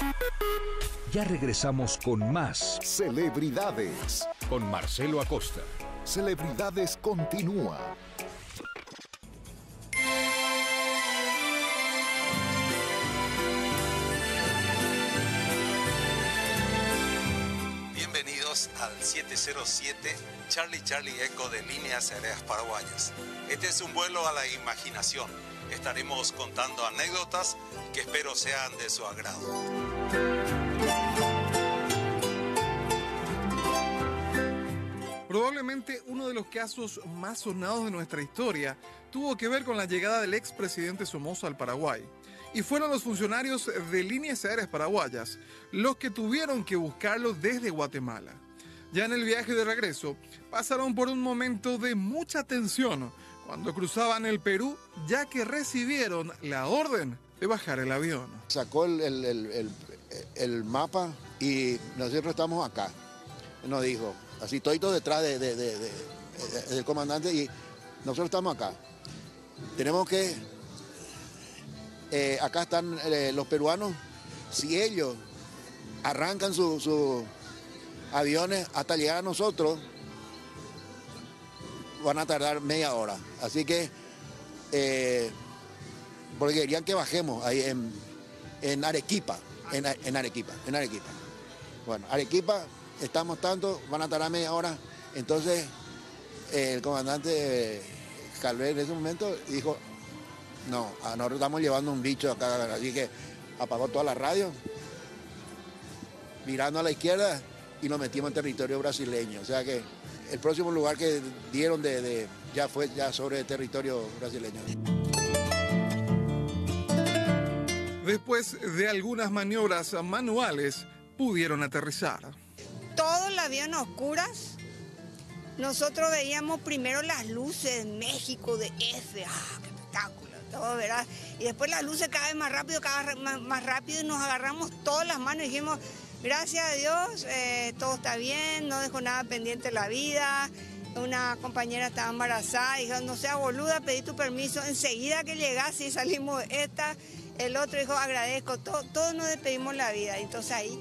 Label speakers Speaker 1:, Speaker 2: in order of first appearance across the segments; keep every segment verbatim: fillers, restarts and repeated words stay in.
Speaker 1: Ya regresamos con más
Speaker 2: Celebridades
Speaker 1: con Marcelo Acosta.
Speaker 2: Celebridades continúa.
Speaker 3: Bienvenidos al siete cero siete Charlie Charlie Echo de Líneas Aéreas Paraguayas. Este es un vuelo a la imaginación. Estaremos contando anécdotas que espero sean de su agrado.
Speaker 4: Probablemente uno de los casos más sonados de nuestra historia tuvo que ver con la llegada del expresidente Somoza al Paraguay. Y fueron los funcionarios de Líneas Aéreas Paraguayas los que tuvieron que buscarlo desde Guatemala. Ya en el viaje de regreso, pasaron por un momento de mucha tensión cuando cruzaban el Perú, ya que recibieron la orden de bajar el avión.
Speaker 5: Sacó el, el, el, el, el mapa y nosotros estamos acá, nos dijo. Así, todito detrás de, de, de, de, de, del comandante y nosotros estamos acá. Tenemos que, eh, acá están eh, los peruanos, si ellos arrancan sus su aviones hasta llegar a nosotros, van a tardar media hora. Así que, eh, porque querían que bajemos ahí en, en Arequipa, en, en Arequipa, en Arequipa. Bueno, Arequipa... Estamos tanto, van a tardar media hora. Entonces, eh, el comandante Calvé en ese momento dijo, no, a nosotros estamos llevando un bicho acá, así que apagó toda la radio, mirando a la izquierda y nos metimos en territorio brasileño. O sea que el próximo lugar que dieron de, de ya fue ya sobre el territorio brasileño.
Speaker 4: Después de algunas maniobras manuales, pudieron aterrizar.
Speaker 6: Todo el avión a oscuras. Nosotros veíamos primero las luces de México, de F, ¡ah, qué espectáculo! Todo, ¿verdad? Y después las luces cada vez más rápido, cada vez más, más rápido, y nos agarramos todas las manos y dijimos, gracias a Dios, eh, todo está bien, no dejó nada pendiente la vida. Una compañera estaba embarazada, dijo, no seas boluda, pedí tu permiso, enseguida que llegase y salimos de esta. El otro dijo, agradezco, todo, todos nos despedimos la vida. Entonces ahí...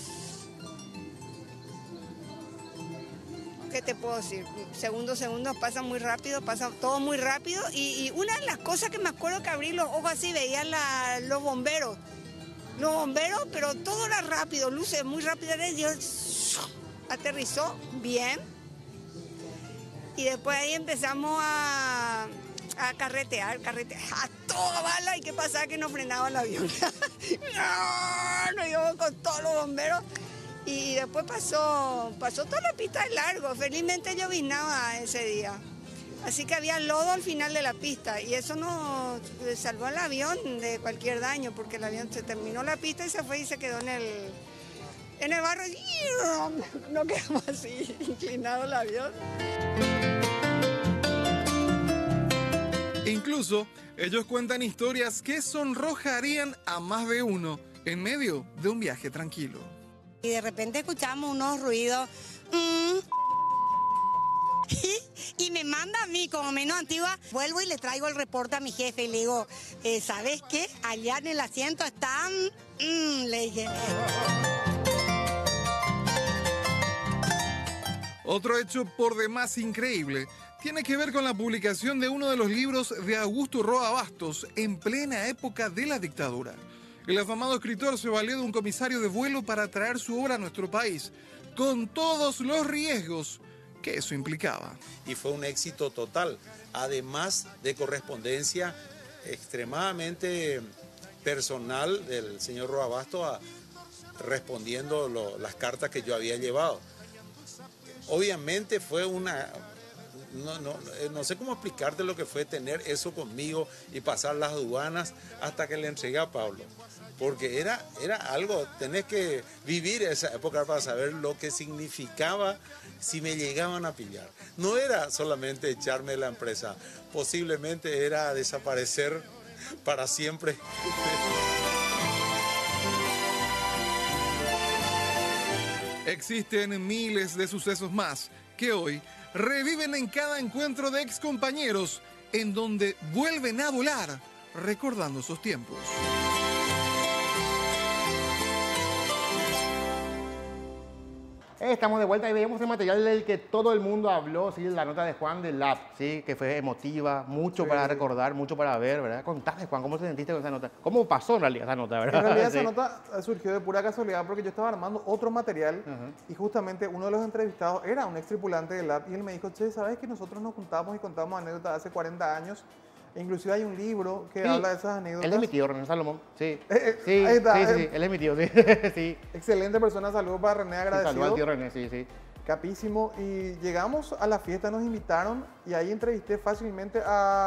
Speaker 6: ¿Qué te puedo decir? Segundos, segundos, pasa muy rápido, pasa todo muy rápido. Y, y una de las cosas que me acuerdo que abrí los ojos así, veía la, los bomberos. Los bomberos, pero todo era rápido, luces muy rápidas. Dios aterrizó bien. Y después ahí empezamos a, a carretear, carretear a toda bala. ¿Y qué pasaba? Que no frenaba el avión. No, nos íbamos con todos los bomberos. Y después pasó, pasó toda la pista de largo. Felizmente llovinaba ese día. Así que había lodo al final de la pista. Y eso nos salvó al avión de cualquier daño, porque el avión se terminó la pista y se fue y se quedó en el, en el barro. Y no quedamos así, inclinado el avión.
Speaker 4: Incluso, ellos cuentan historias que sonrojarían a más de uno en medio de un viaje tranquilo.
Speaker 7: Y de repente escuchamos unos ruidos mmm, y, y me manda a mí como menos antigua. Vuelvo y le traigo el reporte a mi jefe y le digo, eh, ¿sabes qué? Allá en el asiento están, mmm, le dije.
Speaker 4: Otro hecho por demás increíble tiene que ver con la publicación de uno de los libros de Augusto Roa Bastos en plena época de la dictadura. El afamado escritor se valió de un comisario de vuelo para traer su obra a nuestro país, con todos los riesgos que eso implicaba.
Speaker 8: Y fue un éxito total, además de correspondencia extremadamente personal del señor Roa Bastos a, respondiendo lo, las cartas que yo había llevado. Obviamente fue una... No, no, no sé cómo explicarte lo que fue tener eso conmigo y pasar las aduanas hasta que le entregué a Pablo. Porque era, era algo, tenés que vivir esa época para saber lo que significaba si me llegaban a pillar. No era solamente echarme de la empresa, posiblemente era desaparecer para siempre.
Speaker 4: Existen miles de sucesos más que hoy reviven en cada encuentro de excompañeros, en donde vuelven a volar recordando esos tiempos.
Speaker 9: Eh, estamos de vuelta y veíamos el material del que todo el mundo habló, ¿sí? La nota de Juan del Lab, ¿sí? Que fue emotiva, mucho
Speaker 4: Sí.
Speaker 9: para recordar, mucho para ver, ¿verdad? Contame, Juan, ¿cómo te sentiste con esa nota? ¿Cómo pasó en realidad esa nota, verdad?
Speaker 4: En realidad
Speaker 9: Sí.
Speaker 4: esa nota surgió de pura casualidad porque yo estaba armando otro material
Speaker 9: Ajá.
Speaker 4: y justamente uno de los entrevistados era un ex tripulante del Lab y él me dijo, che, ¿sabes que nosotros nos juntamos y contamos anécdotas de hace cuarenta años? E inclusive hay un libro que
Speaker 9: Sí.
Speaker 4: habla de esas anécdotas.
Speaker 9: Él es mi tío, René Salomón, sí.
Speaker 4: Eh, eh,
Speaker 9: Sí,
Speaker 4: ahí está,
Speaker 9: sí, sí,
Speaker 4: eh.
Speaker 9: sí, él es mi tío, sí. sí.
Speaker 4: Excelente persona, saludos para René, agradecido.
Speaker 9: Saludos al tío René, sí, sí.
Speaker 4: Capísimo. Y llegamos a la fiesta, nos invitaron y ahí entrevisté fácilmente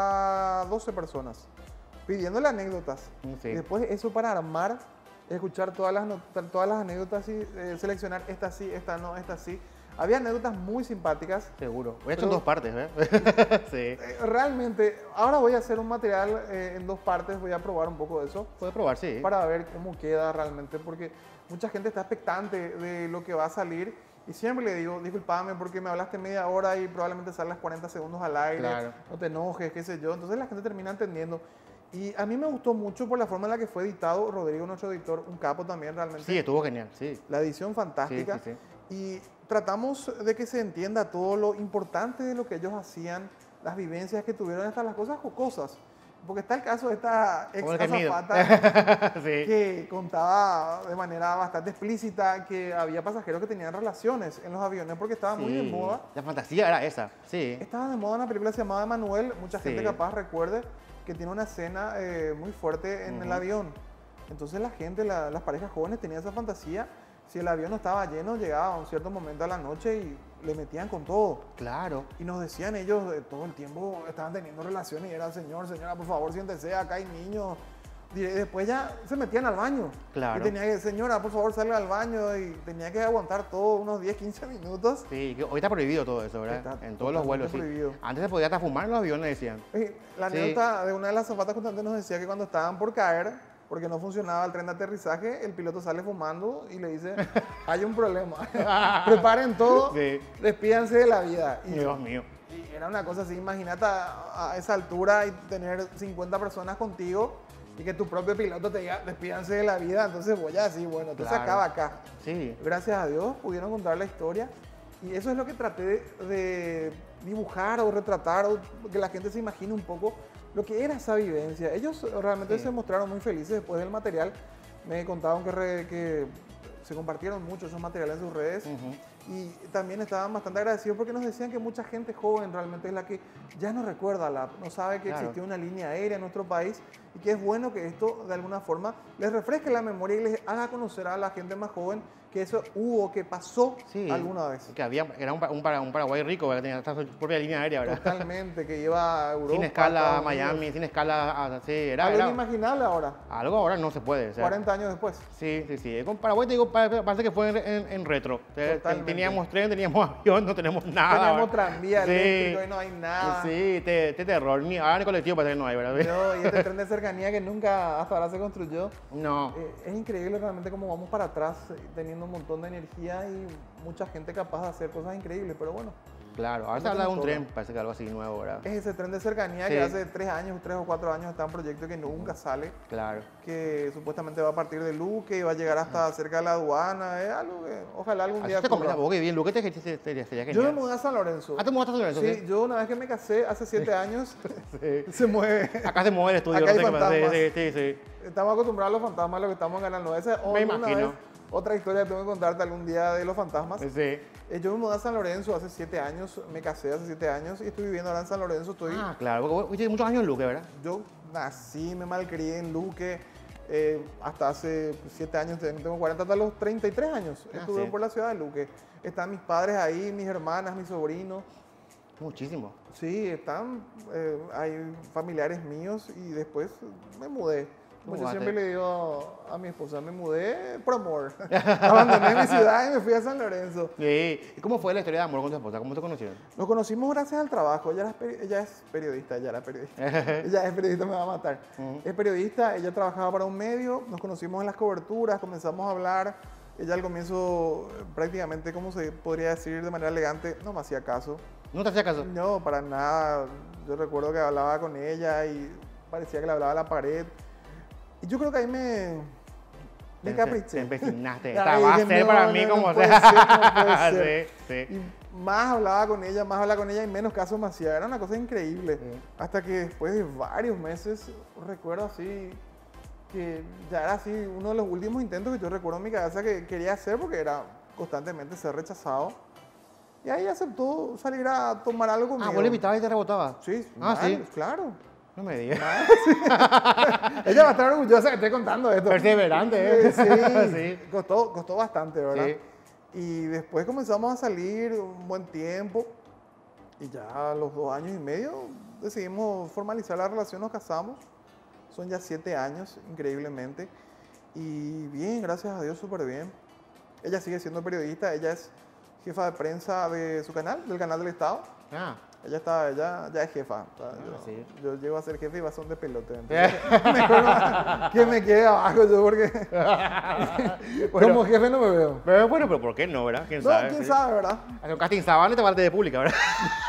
Speaker 4: a doce personas pidiéndole anécdotas.
Speaker 9: Sí.
Speaker 4: Y después eso para armar, escuchar todas las, not- todas las anécdotas y eh, seleccionar esta sí, esta no, esta sí. Había anécdotas muy simpáticas.
Speaker 9: Seguro. Voy a hecho en
Speaker 4: Pero-
Speaker 9: dos partes, ¿eh? sí.
Speaker 4: Eh, Realmente, ahora voy a hacer un material eh, en dos partes, voy a probar un poco de eso.
Speaker 9: Puedes probar, sí.
Speaker 4: Para ver cómo queda realmente, porque mucha gente está expectante de lo que va a salir y siempre le digo, disculpame porque me hablaste media hora y probablemente sales cuarenta segundos al aire,
Speaker 9: Claro.
Speaker 4: no te enojes, qué sé yo, entonces la gente termina entendiendo. Y a mí me gustó mucho por la forma en la que fue editado, Rodrigo, nuestro editor, un capo también realmente.
Speaker 9: Sí, estuvo genial, sí.
Speaker 4: La edición fantástica.
Speaker 9: Sí, sí,
Speaker 4: Y tratamos de que se entienda todo lo importante de lo que ellos hacían, las vivencias que tuvieron, hasta las cosas jocosas. Porque está el caso de esta ex
Speaker 9: Como el gemido.
Speaker 4: azafata
Speaker 9: sí.
Speaker 4: que contaba de manera bastante explícita que había pasajeros que tenían relaciones en los aviones porque estaba muy de
Speaker 9: Sí.
Speaker 4: moda.
Speaker 9: La fantasía era esa, sí.
Speaker 4: Estaba de moda una película que se llamaba Emanuel, mucha gente
Speaker 9: Sí.
Speaker 4: capaz recuerde que tiene una escena eh, muy fuerte en el
Speaker 9: Ujú.
Speaker 4: avión. Entonces la gente, la- las parejas jóvenes tenían esa fantasía. Si el avión no estaba lleno, llegaba a un cierto momento a la noche y le metían con todo.
Speaker 9: Claro.
Speaker 4: Y nos decían ellos eh, todo el tiempo, estaban teniendo relaciones y era, señor, señora, por favor, siéntese, acá hay niños. Y después ya se metían al baño.
Speaker 9: Claro.
Speaker 4: Y tenía que, señora, por favor, salga al baño. Y tenía que aguantar todo unos diez, quince minutos.
Speaker 9: Sí, que hoy está prohibido todo eso, ¿verdad?
Speaker 4: Está
Speaker 9: En todos los vuelos, sí.
Speaker 4: totalmente prohibido.
Speaker 9: Antes se podía hasta fumar en los aviones, decían.
Speaker 4: Y la
Speaker 9: Sí.
Speaker 4: anécdota de una de las zapatas constantes nos decía que cuando estaban por caer, porque no funcionaba el tren de aterrizaje, el piloto sale fumando y le dice, hay un problema. Preparen todo,
Speaker 9: Sí.
Speaker 4: despídanse de la vida. Y,
Speaker 9: Dios mío.
Speaker 4: y era una cosa así, imagínate a, a esa altura y tener cincuenta personas contigo y que tu propio piloto te diga, despídanse de la vida. Entonces voy a decir, bueno, entonces
Speaker 9: Claro.
Speaker 4: acaba acá.
Speaker 9: Sí.
Speaker 4: Gracias a Dios pudieron contar la historia y eso es lo que traté de, de dibujar o retratar o que la gente se imagine un poco lo que era esa vivencia. Ellos realmente
Speaker 9: Sí.
Speaker 4: se mostraron muy felices después del material. Me contaron que, re- que se compartieron mucho esos materiales en sus redes
Speaker 9: Ujú.
Speaker 4: y también estaban bastante agradecidos porque nos decían que mucha gente joven realmente es la que ya no recuerda, la, no sabe que
Speaker 9: Claro.
Speaker 4: existió una línea aérea en nuestro país y que es bueno que esto de alguna forma les refresque la memoria y les haga conocer a la gente más joven que eso hubo, que pasó
Speaker 9: Sí.
Speaker 4: alguna vez.
Speaker 9: Que había, era un, pa- un, para- un Paraguay rico, ¿verdad? Tenía hasta su propia línea aérea, ¿verdad?
Speaker 4: Totalmente, que iba a Europa.
Speaker 9: Sin escala a
Speaker 4: Estados
Speaker 9: Miami,
Speaker 4: Unidos.
Speaker 9: sin escala a... Sí, era,
Speaker 4: Algo
Speaker 9: era
Speaker 4: inimaginable ahora,
Speaker 9: algo ahora no se puede. O sea,
Speaker 4: cuarenta años después.
Speaker 9: Sí, sí, sí. Con Paraguay te digo, pa- parece que fue en, en- en retro. O sea,
Speaker 4: Totalmente.
Speaker 9: teníamos tren, teníamos avión, no tenemos nada.
Speaker 4: Tenemos
Speaker 9: ¿verdad?
Speaker 4: tranvía
Speaker 9: Sí.
Speaker 4: eléctrico y no hay nada.
Speaker 9: Sí, te, te terror. Ni ahora en colectivo parece que no hay, ¿verdad?
Speaker 4: No, y este tren de cercanía que nunca hasta ahora se construyó.
Speaker 9: No.
Speaker 4: Eh, es increíble realmente cómo vamos para atrás eh, teniendo un montón de energía y mucha gente capaz de hacer cosas increíbles, pero bueno,
Speaker 9: Claro, ahora se
Speaker 4: no
Speaker 9: habla de un
Speaker 4: tenemos
Speaker 9: tren,
Speaker 4: todo.
Speaker 9: parece que algo así nuevo, ¿verdad?
Speaker 4: es ese tren de cercanía
Speaker 9: Sí.
Speaker 4: que hace tres años, tres o cuatro años está en proyecto que nunca sale,
Speaker 9: Claro.
Speaker 4: que supuestamente va a partir de Luque y va a llegar hasta cerca de la aduana, es algo que ojalá algún
Speaker 9: Así
Speaker 4: día
Speaker 9: te conviene a
Speaker 4: ocurra.
Speaker 9: vos que bien, Luque te sería sería genial.
Speaker 4: Yo me mudé a San Lorenzo.
Speaker 9: Ah, te mudaste a San Lorenzo,
Speaker 4: Sí,
Speaker 9: sí.
Speaker 4: yo una vez que me casé hace siete años,
Speaker 9: Sí.
Speaker 4: se mueve.
Speaker 9: Acá se mueve el estudio,
Speaker 4: Acá
Speaker 9: no
Speaker 4: hay
Speaker 9: sé qué pasa. Sí,
Speaker 4: fantasmas.
Speaker 9: sí, sí, sí.
Speaker 4: Estamos acostumbrados a los fantasmas, lo que estamos en Canal nueve. Esa es
Speaker 9: Me
Speaker 4: una
Speaker 9: imagino.
Speaker 4: vez otra historia que tengo que contarte algún día de los fantasmas.
Speaker 9: Sí.
Speaker 4: Eh, yo me mudé a San Lorenzo hace siete años, me casé hace siete años y estoy viviendo ahora en San Lorenzo. Estoy,
Speaker 9: Ah, claro, porque vos tienes muchos años en Luque, ¿verdad?
Speaker 4: Yo nací, me malcrié en Luque, eh, hasta hace siete años, tengo cuarenta, hasta los treinta y tres años.
Speaker 9: Ah,
Speaker 4: Estuve
Speaker 9: sí.
Speaker 4: por la ciudad de Luque. Están mis padres ahí, mis hermanas, mis sobrinos.
Speaker 9: Muchísimo.
Speaker 4: Sí, están, eh, hay familiares míos y después me mudé. Como yo
Speaker 9: Mudaste.
Speaker 4: siempre le digo a mi esposa, me mudé por amor. Abandoné mi ciudad y me fui a San Lorenzo.
Speaker 9: Sí. ¿Y cómo fue la historia de amor con tu esposa? ¿Cómo te conocieron?
Speaker 4: Nos conocimos gracias al trabajo. Ella, era peri- ella es periodista, ella era periodista. Ella es periodista, me va a matar.
Speaker 9: Ujú.
Speaker 4: Es periodista, ella trabajaba para un medio, nos conocimos en las coberturas, comenzamos a hablar. Ella al comienzo, eh, prácticamente, ¿cómo se podría decir de manera elegante? No me hacía caso.
Speaker 9: ¿No te hacía caso?
Speaker 4: No, para nada. Yo recuerdo que hablaba con ella y parecía que le hablaba a la pared. Y yo creo que ahí me,
Speaker 9: te,
Speaker 10: capriché.
Speaker 9: te empecinaste.
Speaker 10: Ahí
Speaker 9: Esta va a
Speaker 10: dije,
Speaker 9: ser
Speaker 10: no,
Speaker 9: para
Speaker 10: no,
Speaker 9: mí
Speaker 10: no
Speaker 9: como
Speaker 10: puede
Speaker 9: sea.
Speaker 10: ser, no puede ser.
Speaker 9: Sí, sí.
Speaker 10: Y más hablaba con ella, más hablaba con ella y menos caso me hacía. Era una cosa increíble.
Speaker 9: Sí.
Speaker 10: Hasta que después de varios meses, recuerdo así, que ya era así uno de los últimos intentos que yo recuerdo en mi cabeza que quería hacer porque era constantemente ser rechazado. Y ahí aceptó salir a tomar algo conmigo.
Speaker 9: Ah, ¿vos le invitabas y te rebotaba?
Speaker 10: Sí,
Speaker 9: Ah,
Speaker 10: mal,
Speaker 9: sí.
Speaker 10: claro.
Speaker 9: No me digas.
Speaker 10: Ella va a estar orgullosa que esté contando esto.
Speaker 9: Perseverante, ¿eh?
Speaker 10: Sí,
Speaker 9: Sí.
Speaker 10: Costó, costó bastante, ¿verdad?
Speaker 9: Sí.
Speaker 10: Y después comenzamos a salir un buen tiempo y ya a los dos años y medio decidimos formalizar la relación, nos casamos. Son ya siete años, increíblemente. Y bien, gracias a Dios, súper bien. Ella sigue siendo periodista, ella es jefa de prensa de su canal, del canal del Estado.
Speaker 9: Ah.
Speaker 10: Ella está, ella ya es jefa. O sea, yo,
Speaker 9: sí.
Speaker 10: yo llego a ser jefe y va a son de pelote. Entonces, mejor no- que me quede abajo yo porque
Speaker 9: Bueno.
Speaker 10: como jefe no me veo.
Speaker 9: Pero bueno, pero ¿por qué no, verdad? ¿Quién
Speaker 10: No,
Speaker 9: sabe?
Speaker 10: quién
Speaker 9: Sí.
Speaker 10: sabe, ¿verdad?
Speaker 9: Hace un casting sabana y te parte de pública, ¿verdad?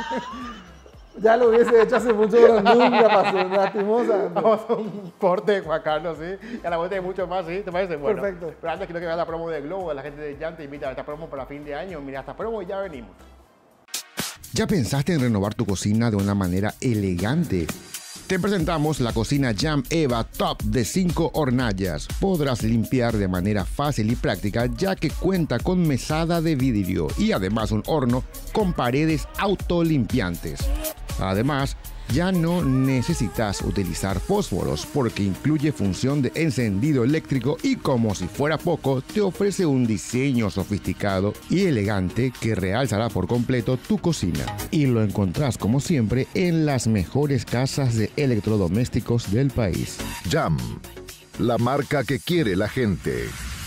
Speaker 10: Ya lo hubiese hecho hace mucho, pero nunca pasó, lastimosa.
Speaker 9: Vamos a un corte, Juan Carlos, ¿sí? Y a la vuelta hay mucho más, ¿sí? ¿Te parece? Bueno,
Speaker 10: Perfecto.
Speaker 9: Pero antes quiero que veas la promo de Globo, la gente de Jam te invita a esta promo para fin de año. Mira, esta promo y ya venimos.
Speaker 11: ¿Ya pensaste en renovar tu cocina de una manera elegante? Te presentamos la cocina Jam Eva Top de cinco hornallas. Podrás limpiar de manera fácil y práctica ya que cuenta con mesada de vidrio y además un horno con paredes autolimpiantes. Además, ya no necesitas utilizar fósforos porque incluye función de encendido eléctrico y como si fuera poco, te ofrece un diseño sofisticado y elegante que realzará por completo tu cocina. Y lo encontrás como siempre en las mejores casas de electrodomésticos del país.
Speaker 2: Jam, la marca que quiere la gente.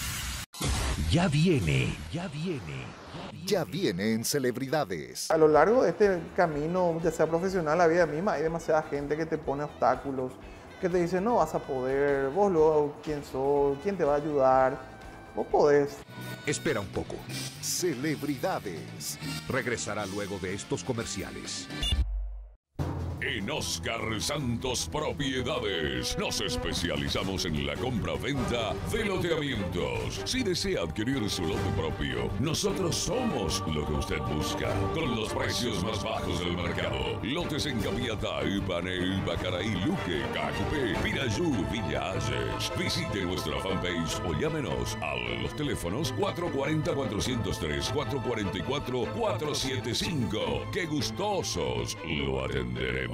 Speaker 1: Ya viene, ya viene.
Speaker 2: Ya viene en Celebridades.
Speaker 10: A lo largo de este camino, ya sea profesional, la vida misma, hay demasiada gente que te pone obstáculos, que te dice no vas a poder, vos luego quién sos, quién te va a ayudar, vos podés.
Speaker 1: Espera un poco.
Speaker 2: Celebridades.
Speaker 1: Regresará luego de estos comerciales.
Speaker 12: En Oscar Santos Propiedades nos especializamos en la compra-venta de loteamientos. Si desea adquirir su lote propio, nosotros somos lo que usted busca. Con los precios más bajos del mercado. Lotes en Capiatá, Ipanel, Bacaraí, Luque, Cacupé, Pirayú, Villa Ayes. Visite nuestra fanpage o llámenos a los teléfonos cuatro cuatro cero, cuatro cero tres, cuatro cuatro cuatro, cuatro siete cinco. ¡Qué gustosos lo atenderemos!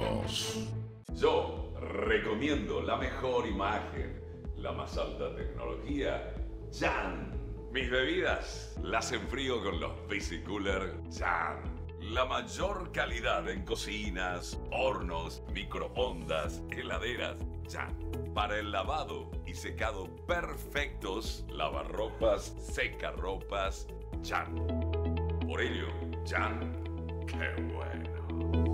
Speaker 13: Yo recomiendo la mejor imagen, la más alta tecnología, Jam. Mis bebidas las enfrío con los Basic Cooler Jam. La mayor calidad en cocinas, hornos, microondas, heladeras, Jam. Para el lavado y secado perfectos, lavarropas, secarropas, Jam. Por ello, Jam, qué bueno.